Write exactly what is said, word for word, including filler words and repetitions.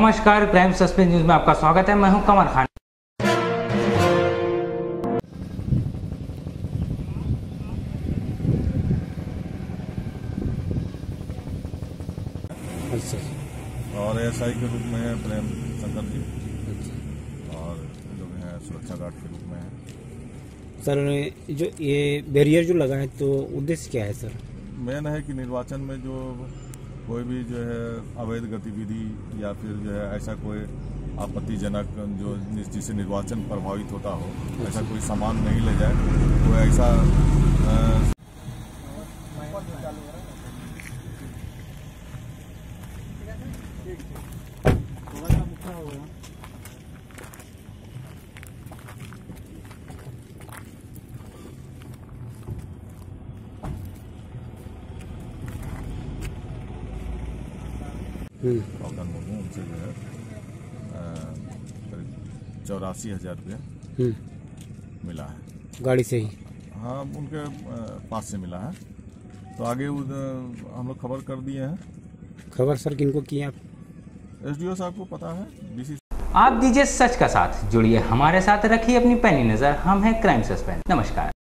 नमस्कार, crime suspense news में आपका स्वागत है। मैं हूं कमर खान। और एस आई के रूप में है प्रेम शंकर जी और जो है सुरक्षा गार्ड के रूप में है। सर जो ये बैरियर जो लगा है तो उद्देश्य क्या है सर? मेन है कि निर्वाचन में जो कोई भी जो है अवैध गतिविधि या फिर जो है ऐसा कोई आपत्तिजनक जो जिससे निर्वाचन प्रभावित होता हो, ऐसा कोई सामान नहीं ले जाए, कोई ऐसा आ, कौकन मुर्मू उनसे जो है करीब चौरासी हजार रुपया मिला है गाड़ी से ही। हाँ, उनके पास से मिला है। तो आगे हम लोग खबर कर दिए हैं। खबर सर किनको किए आप? एसडीओ साहब को पता है। डीसी आप दीजिए सच का साथ, जुड़िए हमारे साथ, रखिए अपनी पैनी नजर। हम हैं क्राइम सस्पेंस। नमस्कार।